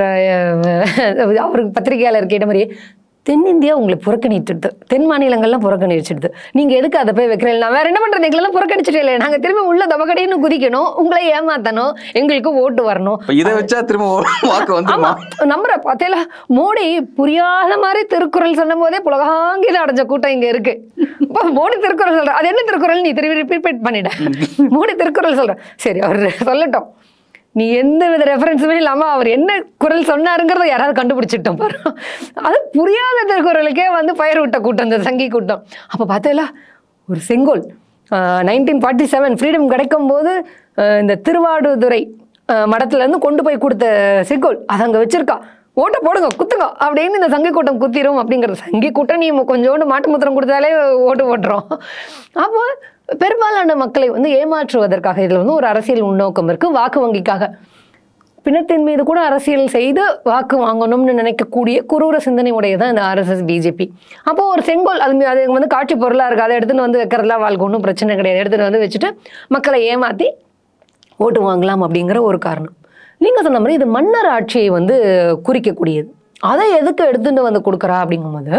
அவருக்கு பத்திரிகையாளர் கேட்ட மாதிரி, தென்னிந்தியா உங்களை புறக்கணிச்சுடுது, தென் மாநிலங்கள்லாம் புறக்கணிச்சிடுது, நீங்கள் எதுக்கு அதை போய் வைக்கிறீங்க, நான் வேறு என்ன பண்ணுறது, எங்களெல்லாம் புறக்கணிச்சிட்டே இல்லை, நாங்கள் திரும்ப உள்ள தபக்கடைன்னு குதிக்கணும், உங்களை ஏமாற்றணும், எங்களுக்கு ஓட்டு வரணும், இதை வச்சா திரும்ப வாக்கு வந்து நம்புற பார்த்தேல. மோடி புரியாத மாதிரி திருக்குறள் சொன்னும் போதே புலகாங்கில அடைஞ்ச கூட்டம் இங்கே இருக்கு. இப்போ மோடி திருக்குறள் சொல்கிறேன், அது என்ன திருக்குறள் நீ திரும்பி ரிப்பீட் பண்ணிட, மோடி திருக்குறள் சொல்கிறேன், சரி அவர் சொல்லட்டும், நீ எந்த வித ரெஃபரன்ஸுமே இல்லாமல் அவர் என்ன குரல் சொன்னாருங்கிறத யாராவது கண்டுபிடிச்சிட்டோம் பாரு. அது புரியாத திருக்குறளுக்கே வந்து பயிர் விட்ட கூட்டம் இந்த சங்கி கூட்டம். அப்போ பார்த்தேல ஒரு செங்கோல் நைன்டீன் ஃபார்ட்டி செவன் ஃப்ரீடம் கிடைக்கும் போது இந்த திருவாடுதுறை மடத்துலேருந்து கொண்டு போய் கொடுத்த செங்கோல் அதை அங்கே வச்சிருக்கா. ஓட்டை போடுங்க குத்துங்க அப்படின்னு இந்த சங்கி கூட்டம் குத்திரும் அப்படிங்கிறது. சங்கி கூட்டம் நீ கொஞ்சோண்டு மாட்டு முத்திரம் கொடுத்தாலே ஓட்டு போட்டுரும். அப்போ பெரும்பாலான மக்களை வந்து ஏமாற்றுவதற்காக இதில் வந்து ஒரு அரசியல் உள்நோக்கம் இருக்குது. வாக்கு வங்கிக்காக பிணத்தின் மீது கூட அரசியல் செய்து வாக்கு வாங்கணும்னு நினைக்கக்கூடிய குரூர சிந்தனை உடையதான் இந்த ஆர்எஸ்எஸ் பிஜேபி. அப்போ ஒரு செங்கோல் அது அது வந்து காட்சி பொருளாக இருக்குது, அதை எடுத்துகிட்டு வந்து வைக்கிறதுலாம் வாழ்க்கை ஒன்றும் பிரச்சனை கிடையாது, எடுத்துகிட்டு வந்து வச்சுட்டு மக்களை ஏமாற்றி ஓட்டு வாங்கலாம் அப்படிங்கிற ஒரு காரணம். நீங்கள் சொன்ன மாதிரி இது மன்னர் ஆட்சியை வந்து குறிக்கக்கூடியது. அதை எதுக்கு எடுத்துகிட்டு வந்து கொடுக்குறா அப்படிங்கும்போது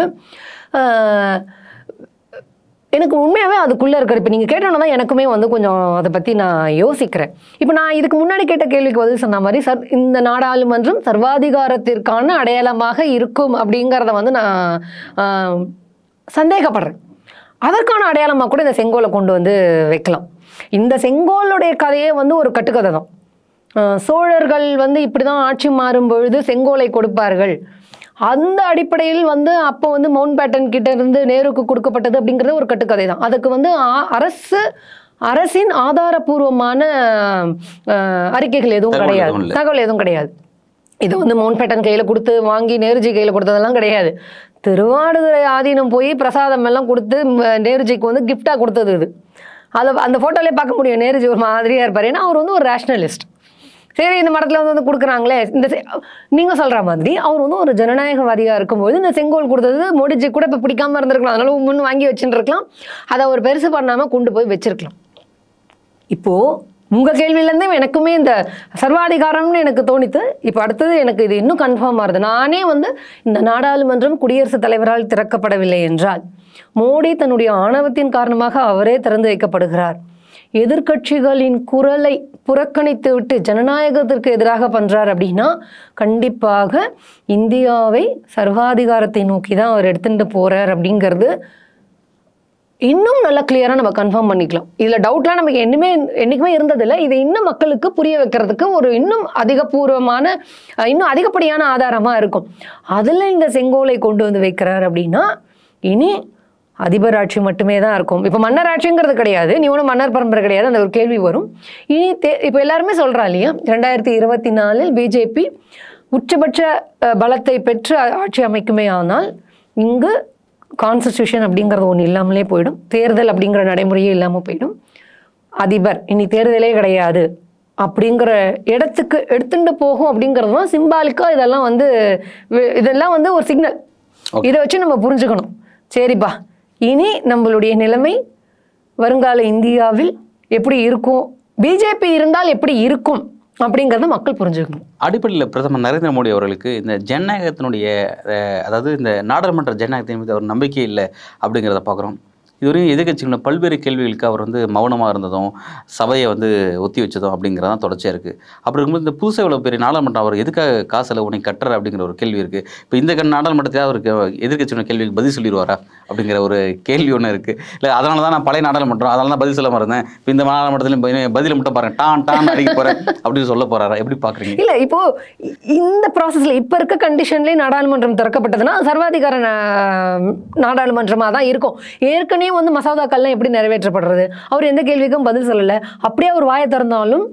எனக்கு உண்மையாகவே அதுக்குள்ளே இருக்கிற இப்போ நீங்கள் கேட்டோன்னா தான் எனக்குமே வந்து கொஞ்சம் அதை பற்றி நான் யோசிக்கிறேன். இப்போ நான் இதுக்கு முன்னாடி கேட்ட கேள்விக்கு பதில் சொன்ன மாதிரி சர் இந்த நாடாளுமன்றம் சர்வாதிகாரத்திற்கான அடையாளமாக இருக்கும் அப்படிங்கிறத வந்து நான் சந்தேகப்படுறேன். அதற்கான அடையாளமாக கூட இந்த செங்கோலை கொண்டு வந்து வைக்கலாம். இந்த செங்கோலுடைய கதையே வந்து ஒரு கட்டுக்கதை தான். சோழர்கள் வந்து இப்படி தான் ஆட்சி மாறும் பொழுது செங்கோலை கொடுப்பார்கள், அந்த அடிப்படையில் வந்து அப்போ வந்து மவுண்ட் பேட்டன் கிட்ட இருந்து நேருக்கு கொடுக்கப்பட்டது அப்படிங்கிறது ஒரு கட்டுக்கதை தான். அதுக்கு வந்து அரசு அரசின் ஆதாரபூர்வமான அறிக்கைகள் எதுவும் கிடையாது, தகவல் எதுவும் கிடையாது. இது வந்து மவுண்ட் பேட்டன் கையில் கொடுத்து வாங்கி நேருஜி கையில் கொடுத்ததெல்லாம் கிடையாது. திருவாடுதுறை ஆதீனம் போய் பிரசாதம் எல்லாம் கொடுத்து நேருஜிக்கு வந்து கிஃப்டாக கொடுத்தது இது. அதை அந்த ஃபோட்டோலேயே பார்க்க முடியும். நேருஜி ஒரு மாதிரியாக இருப்பார், ஏன்னா அவர் வந்து ஒரு ரேஷ்னலிஸ்ட். சரி, இந்த மடத்தில் வந்து வந்து கொடுக்குறாங்களே, இந்த நீங்கள் சொல்கிற மாதிரி அவர் வந்து ஒரு ஜனநாயகவாதியாக இருக்கும்போது இந்த செங்கோல் கொடுத்தது மோடிஜி கூட இப்போ பிடிக்காமல் இருந்திருக்கலாம், அதனால முன் வாங்கி வச்சுட்டு இருக்கலாம், அதை ஒரு பெருசு பண்ணாமல் கொண்டு போய் வச்சிருக்கலாம். இப்போது உங்கள் கேள்வியிலேருந்தே எனக்குமே இந்த சர்வாதிகாரம்னு எனக்கு தோணித்து. இப்போ அடுத்தது எனக்கு இது இன்னும் கன்ஃபார்ம் ஆகுது. நானே வந்து இந்த நாடாளுமன்றம் குடியரசுத் தலைவரால் திறக்கப்படவில்லை என்றால் மோடி தன்னுடைய ஆணவத்தின் காரணமாக அவரே திறந்து வைக்கப்படுகிறார். எதிர்கட்சிகளின் குரலை புறக்கணித்து விட்டு ஜனநாயகத்திற்கு எதிராக பண்றார் அப்படின்னா கண்டிப்பாக இந்தியாவை சர்வாதிகாரத்தை நோக்கி தான் அவர் எடுத்துட்டு போறார் அப்படிங்கிறது இன்னும் நல்லா கிளியரா நம்ம கன்ஃபார்ம் பண்ணிக்கலாம். இதுல டவுட்லாம் நமக்கு என்னமே என்னைக்குமே இருந்ததில்லை. இதை இன்னும் மக்களுக்கு புரிய வைக்கிறதுக்கு ஒரு இன்னும் அதிகபூர்வமான இன்னும் அதிகப்படியான ஆதாரமா இருக்கும். அதுல இந்த செங்கோலை கொண்டு வந்து வைக்கிறார் அப்படின்னா இனி அதிபர் ஆட்சி மட்டுமே தான் இருக்கும். இப்போ மன்னர் ஆட்சிங்கிறது கிடையாது, நீ ஒன்றும் மன்னர் பரம்பரை கிடையாது, அந்த ஒரு கேள்வி வரும். இனி தே இப்போ எல்லாருமே சொல்கிறா இல்லையா, ரெண்டாயிரத்தி இருபத்தி நாலில் பிஜேபி உச்சபட்ச பலத்தை பெற்று ஆட்சி அமைக்குமே ஆனால் இங்கு கான்ஸ்டியூஷன் அப்படிங்கிறது ஒன்று இல்லாமலே போயிடும், தேர்தல் அப்படிங்கிற நடைமுறையே இல்லாமல் போயிடும், அதிபர் இனி தேர்தலே கிடையாது அப்படிங்கிற இடத்துக்கு எடுத்துட்டு போகும் அப்படிங்கிறது தான் சிம்பாலிக்காக. இதெல்லாம் வந்து இதெல்லாம் வந்து ஒரு சிக்னல். இதை வச்சு நம்ம புரிஞ்சுக்கணும், சரிப்பா இனி நம்மளுடைய நிலைமை வருங்கால இந்தியாவில் எப்படி இருக்கும், பிஜேபி இருந்தால் எப்படி இருக்கும் அப்படிங்கிறத மக்கள் புரிஞ்சுக்கணும். அடிப்படையில் பிரதமர் நரேந்திர மோடி அவர்களுக்கு இந்த ஜனநாயகத்தினுடைய அதாவது இந்த நாடாளுமன்ற ஜனநாயகத்தின் மீது அவர் நம்பிக்கை இல்லை அப்படிங்கிறத பார்க்குறோம். இதுவரையும் எதிர்கட்சிகளோட பல்வேறு கேள்விகளுக்கு அவர் வந்து மௌனமாக இருந்ததும் சபையை வந்து ஒத்தி வச்சதும் அப்படிங்கிறதான் தொடர்ச்சியாக இருக்குது. அப்படி இருக்கும்போது இந்த புதுசாக இவ்வளோ பெரிய நாடாளுமன்றம் அவர் எதுக்காக காசு செலவு பண்ணி கட்டுற அப்படிங்கிற ஒரு கேள்வி இருக்குது. இப்போ இந்த நாடாளுமன்றத்தில் அவருக்கு எதிர்கட்சியோட கேள்விக்கு பதில் சொல்லிடுவாரா அப்படிங்கிற ஒரு கேள்வி ஒன்று இருக்குது. இல்லை அதனால தான் நான் பழைய நாடாளுமன்றம் அதனால தான் பதில் சொல்ல இருந்தேன், இப்போ இந்த நாடாளுமன்றத்தில் பதில் மட்டும் பாருங்க டான் டான் அடிக்க போகிறேன் அப்படின்னு சொல்ல போகிறாரா, எப்படி பார்க்குறீங்க? இல்லை, இப்போது இந்த ப்ராசஸில் இப்போ இருக்க கண்டிஷன்லேயே நாடாளுமன்றம் திறக்கப்பட்டதுன்னா சர்வாதிகார நாடாளுமன்றமாக தான் இருக்கும். ஏற்கனவே வந்து மசோதாக்கள்லாம் எப்படி நிறைவேற்றப்படுறது, அவர் எந்த கேள்விக்கும் பதில் சொல்லலை. அப்படியே அவர் வாயை திறந்தாலும்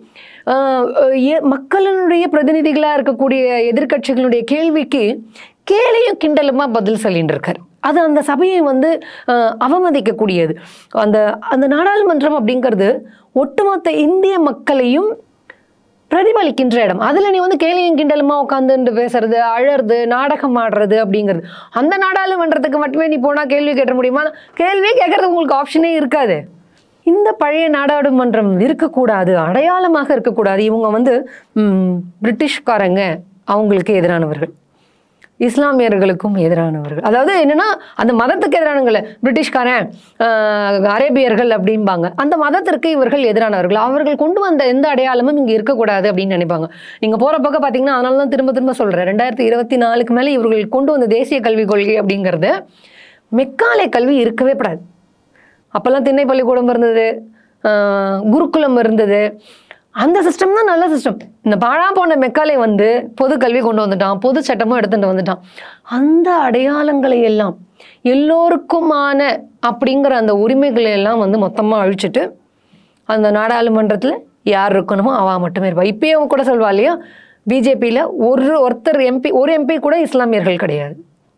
மக்களினுடைய பிரதிநிதிகளாக இருக்கக்கூடிய எதிர்கட்சிகளுடைய கேள்விக்கு கேலியும் கிண்டலுமா பதில் சொல்லிட்டு இருக்கார். அது அந்த சபையை வந்து அவமதிக்கக்கூடியது. அந்த அந்த நாடாளுமன்றம் அப்படிங்கிறது ஒட்டுமொத்த இந்திய மக்களையும் பிரதிபலிக்கின்ற இடம். அதில் நீ வந்து கேலியும் கிண்டலுமா உட்காந்துட்டு பேசுறது, அழறது, நாடகம் ஆடுறது அப்படிங்கிறது. அந்த நாடாளுமன்றத்துக்கு மட்டுமே நீ போனால் கேள்வி கேட்ட முடியுமா? கேள்வி கேட்கறதுக்கு உங்களுக்கு ஆப்ஷனே இருக்காது. இந்த பழைய நாடாளுமன்றம் இருக்கக்கூடாது, அடையாளமாக இருக்கக்கூடாது. இவங்க வந்து பிரிட்டிஷ்காரங்க, அவங்களுக்கு எதிரானவர்கள், இஸ்லாமியர்களுக்கும் எதிரானவர்கள். அதாவது என்னன்னா அந்த மதத்துக்கு எதிரானவங்கள பிரிட்டிஷ்காரன் அரேபியர்கள் அப்படிம்பாங்க, அந்த மதத்திற்கு இவர்கள் எதிரானவர்கள். அவர்கள் கொண்டு வந்த எந்த அடையாளமும் இங்கே இருக்கக்கூடாது அப்படின்னு நினைப்பாங்க. நீங்கள் போகிற பக்கம் பார்த்தீங்கன்னா அதனால தான் திரும்ப திரும்ப சொல்கிறேன், ரெண்டாயிரத்தி இருபத்தி நாலுக்கு மேலே இவர்கள் கொண்டு வந்த தேசிய கல்விக் கொள்கை அப்படிங்கிறது மெக்காலே கல்வி இருக்கவே படாது. அப்போல்லாம் திண்ணை பள்ளிக்கூடம் இருந்தது, குருகுலம் இருந்தது. அந்த சிஸ்டம் தான் நல்ல சிஸ்டம். இந்த பாழா போன மெக்காலே வந்து பொது கல்வி கொண்டு வந்துட்டான், பொது சட்டமும் எடுத்துட்டு வந்துட்டான். அந்த அடையாளங்களை எல்லாம் எல்லோருக்குமான அப்படிங்கிற அந்த உரிமைகளை எல்லாம் வந்து மொத்தமாக அழிச்சிட்டு அந்த நாடாளுமன்றத்தில் யார் இருக்கணுமோ அவள் மட்டுமே இருப்பா. இப்பயே அவன் கூட சொல்வா இல்லையா, பிஜேபியில் ஒரு ஒருத்தர் எம்பி ஒரு எம்பி கூட இஸ்லாமியர்கள் கிடையாது.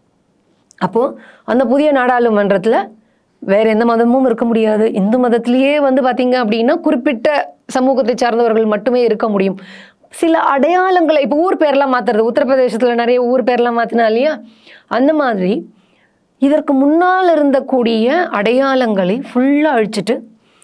அப்போது அந்த புதிய நாடாளுமன்றத்தில் வேறு எந்த மதமும் இருக்க முடியாது. இந்து மதத்திலேயே வந்து பார்த்திங்க அப்படின்னா குறிப்பிட்ட சமூகத்தை சார்ந்தவர்கள் மட்டுமே இருக்க முடியும். சில அடையாளங்களை இப்போ ஊர் பேரெலாம் மாற்றுறது, உத்தரப்பிரதேசத்தில் நிறைய ஊர் பேரெலாம் மாற்றினா இல்லையா, அந்த மாதிரி இதற்கு முன்னால் இருந்தக்கூடிய அடையாளங்களை ஃபுல்லாக அழிச்சிட்டு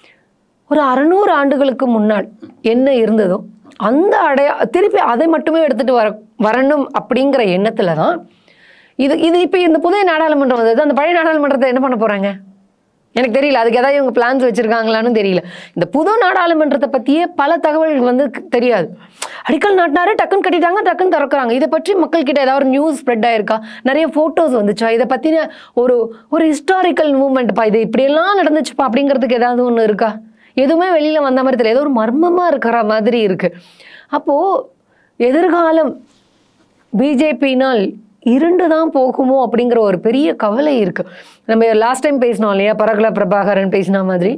ஒரு அறநூறு ஆண்டுகளுக்கு முன்னால் என்ன இருந்ததோ அந்த அடையா திருப்பி அதை மட்டுமே எடுத்துகிட்டு வர வரணும் அப்படிங்கிற எண்ணத்தில் தான் இது இது இப்போ இந்த புதிய நாடாளுமன்றம் வந்தது. அந்த பழைய நாடாளுமன்றத்தை என்ன பண்ண போகிறாங்க எனக்கு தெரியல. அதுக்கு ஏதாவது இவங்க பிளான்ஸ் வச்சுருக்காங்களான்னு தெரியல. இந்த புது நாடாளுமன்றத்தை பற்றியே பல தகவல்கள் வந்து தெரியாது. அடிக்கல் நாட்டினாரு, டக்குன்னு கட்டிட்டாங்க, டக்குன்னு திறக்கிறாங்க. இதை பற்றி மக்கள்கிட்ட ஏதாவது ஒரு நியூஸ் ஸ்ப்ரெட் ஆயிருக்கா, நிறைய ஃபோட்டோஸ் வந்துச்சா, இதை பற்றின ஒரு ஒரு ஹிஸ்டாரிக்கல் மூமெண்ட்ப்பா, இது இப்படியெல்லாம் நடந்துச்சுப்பா அப்படிங்கிறதுக்கு ஏதாவது ஒன்று இருக்கா? எதுவுமே வெளியில் வந்த மாதிரி தெரியல. ஏதோ ஒரு மர்மமாக இருக்கிற மாதிரி இருக்குது. அப்போது எதிர்காலம் பிஜேபியினால் இருண்டு தான் போகுமோ அப்படிங்கிற ஒரு பெரிய கவலை இருக்குது. நம்ம லாஸ்ட் டைம் பேசினோம் இல்லையா, பரகல பிரபாகரன் பேசின மாதிரி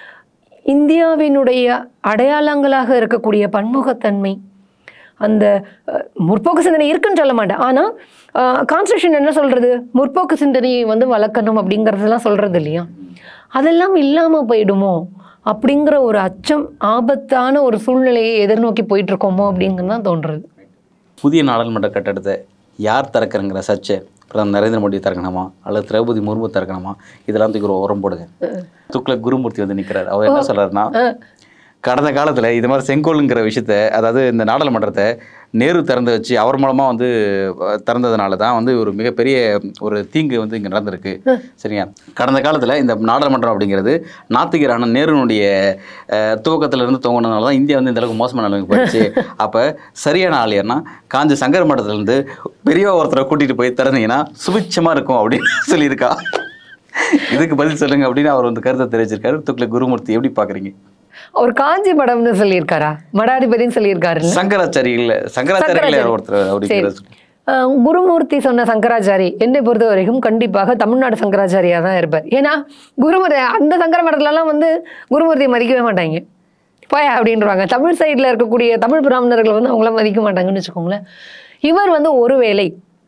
இந்தியாவினுடைய அடையாளங்களாக இருக்கக்கூடிய பன்முகத்தன்மை, அந்த முற்போக்கு சிந்தனை இருக்குன்னு சொல்ல மாட்டேன், ஆனால் கான்ஸ்டியூஷன் என்ன சொல்கிறது, முற்போக்கு சிந்தனையை வந்து வளர்க்கணும் அப்படிங்கிறதெல்லாம் சொல்கிறது இல்லையா, அதெல்லாம் இல்லாமல் போயிடுமோ அப்படிங்கிற ஒரு அச்சம், ஆபத்தான ஒரு சூழ்நிலையை எதிர்நோக்கி போயிட்டுருக்கோமோ அப்படிங்கிறது தான் தோன்றுறது. புதிய நாடாளுமன்ற கட்டடத்தை யார் திறக்கிறங்கிற சர்ச்சை பிரதமர் நரேந்திர மோடி திறக்கணுமா அல்லது திரௌபதி முர்மு திறக்கணுமா, இதெல்லாம் தூக்கி ஒரு உரம் போடுங்க. துக்ளக் குருமூர்த்தி வந்து நிற்கிறார். அவர் என்ன சொல்கிறாருன்னா, கடந்த காலத்தில் இது மாதிரி செங்கோலுங்கிற விஷயத்த, அதாவது இந்த நாடாளுமன்றத்தை நேரு திறந்து வச்சு அவர் மூலமாக வந்து திறந்ததுனால தான் வந்து ஒரு மிகப்பெரிய ஒரு தீங்கு வந்து இங்கே நடந்திருக்கு. சரியா, கடந்த காலத்தில் இந்த நாடாளுமன்றம் அப்படிங்கிறது நாத்திகரான நேருனுடைய துவக்கத்திலிருந்து துவங்கினதுனால தான் இந்தியா வந்து இந்தளவுக்கு மோசமான நிலைமைக்கு போயிடுச்சு. அப்போ சரியான ஆளியர்னா காஞ்சி சங்கர மட்டத்திலேருந்து பெரிய ஒருத்தரை கூட்டிகிட்டு போய் திறந்தீங்கன்னா சுபிட்சமாக இருக்கும் அப்படின்னு சொல்லியிருக்கா. இதுக்கு பதில் சொல்லுங்க அப்படின்னு அவர் வந்து கருத்தை தெரிவிச்சிருக்காரு. துக்ளக் குருமூர்த்தி எப்படி பார்க்குறீங்க? அவர் காஞ்சி மடம்னு சொல்லியிருக்காரா, மடாதிபதினு சொல்லியிருக்காரு, சங்கராச்சாரியில் சங்கராச்சாரியில் ஒருத்தர். குருமூர்த்தி சொன்ன சங்கராச்சாரி என்னை பொறுத்த வரைக்கும் கண்டிப்பாக தமிழ்நாடு சங்கராச்சாரியா தான் இருப்பார். ஏன்னா குருமூர்த்தி அந்த சங்கர மடத்துலலாம் வந்து குருமூர்த்தியை மதிக்கவே மாட்டாங்க, போயா அப்படின்றாங்க. தமிழ் சைடில் இருக்கக்கூடிய தமிழ் பிராமணர்கள் வந்து அவங்களாம் மதிக்க மாட்டாங்கன்னு வச்சுக்கோங்களேன். இவர் வந்து ஒருவேளை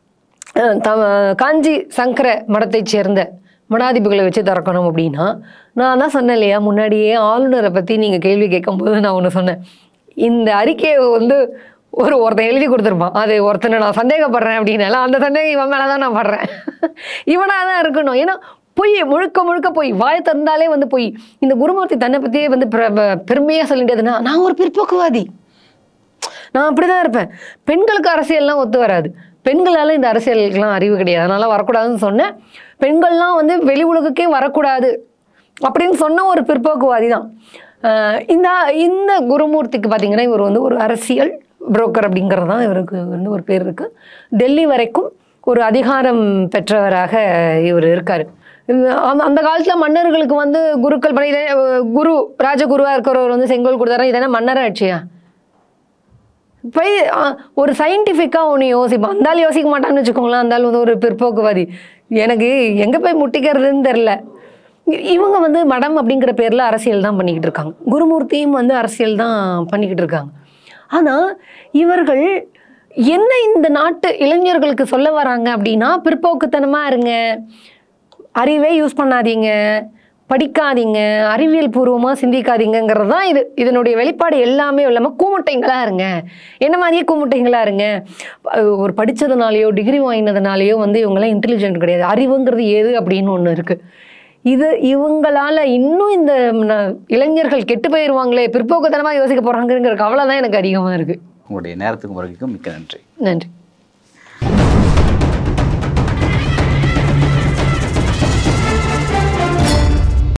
த காஞ்சி சங்கர மடத்தை சேர்ந்த மடாதிபதிகளை வச்சு திறக்கணும் அப்படின்னா, நான் தான் சொன்னேன் இல்லையா முன்னாடியே, ஆளுநரை பற்றி நீங்கள் கேள்வி கேட்கும்போது நான் ஒன்று சொன்னேன், இந்த அறிக்கையை வந்து ஒரு ஒருத்தன் எழுதி கொடுத்துருப்பான், அது ஒருத்தனை நான் சந்தேகப்படுறேன் அப்படின்னால அந்த சந்தேகம் இவன் மேலே தான் நான் படுறேன், இவனாக தான் இருக்கணும். ஏன்னா பொய், முழுக்க முழுக்க பொய், வாயை திறந்தாலே வந்து பொய். இந்த குருமூர்த்தி தன்னை பற்றியே வந்து பெருமையாக சொல்லிட்டதுன்னா, நான் ஒரு பிற்போக்குவாதி, நான் அப்படி தான் இருப்பேன், பெண்களுக்கு அரசியல்லாம் ஒத்து வராது, பெண்களால் இந்த அரசியலுக்கெல்லாம் அறிவு கிடையாது, அதனால் வரக்கூடாதுன்னு சொன்னேன், பெண்கள்லாம் வந்து வெளி உலகுக்கே வரக்கூடாது அப்படின்னு சொன்ன ஒரு பிற்போக்குவாதி தான். இந்த இந்த குருமூர்த்திக்கு பார்த்திங்கன்னா இவர் வந்து ஒரு அரசியல் புரோக்கர் அப்படிங்கிறது தான் இவருக்கு வந்து ஒரு பேர் இருக்குது. டெல்லி வரைக்கும் ஒரு அதிகாரம் பெற்றவராக இவர் இருக்கார். அந்த காலத்தில் மன்னர்களுக்கு வந்து குருக்கள் பண்ணி குரு ராஜகுருவாக இருக்கிறவர் வந்து செங்கோல் கொடுத்தாரா, இதென்ன மன்னர் ஆட்சியா? போய் ஒரு சயின்டிஃபிக்காக ஒன்று யோசிப்பான், அந்தாலும் யோசிக்க மாட்டான்னு வச்சுக்கோங்களேன். அந்தாலும் வந்து ஒரு பிற்போக்குவாதி, எனக்கு எங்கே போய் முட்டிக்கிறதுன்னு தெரில. இவங்க வந்து மடம் அப்படிங்கிற பேரில் அரசியல் தான் பண்ணிக்கிட்டு இருக்காங்க, குருமூர்த்தியும் வந்து அரசியல் தான் பண்ணிக்கிட்டு இருக்காங்க. ஆனால் இவர்கள் என்ன இந்த நாட்டு இளைஞர்களுக்கு சொல்ல வராங்க அப்படின்னா, பிற்போக்குத்தனமாக இருங்க, அறிவே யூஸ் பண்ணாதீங்க, படிக்காதீங்க, அறிவியல் பூர்வமாக சிந்திக்காதீங்கிறது தான் இது. இதனுடைய வெளிப்பாடு எல்லாமே இல்லாமல் கூமுட்டைங்களாக இருங்க, என்ன மாதிரியே கூமுட்டைங்களாக இருங்க. ஒரு படித்ததுனாலையோ டிகிரி வாங்கினதுனாலையோ வந்து இவங்களாம் இன்டெலிஜென்ட் கிடையாது, அறிவுங்கிறது ஏது அப்படின்னு ஒன்று இருக்குது. இது இவங்களால் இன்னும் இந்த இளைஞர்கள் கெட்டு போயிடுவாங்களே, பிற்போக்குத்தனமாக யோசிக்க போகிறாங்கிற கவலை தான் எனக்கு அதிகமாக இருக்குது. உங்களுடைய நேரத்துக்கு முறைக்கும் மிக்க நன்றி. நன்றி.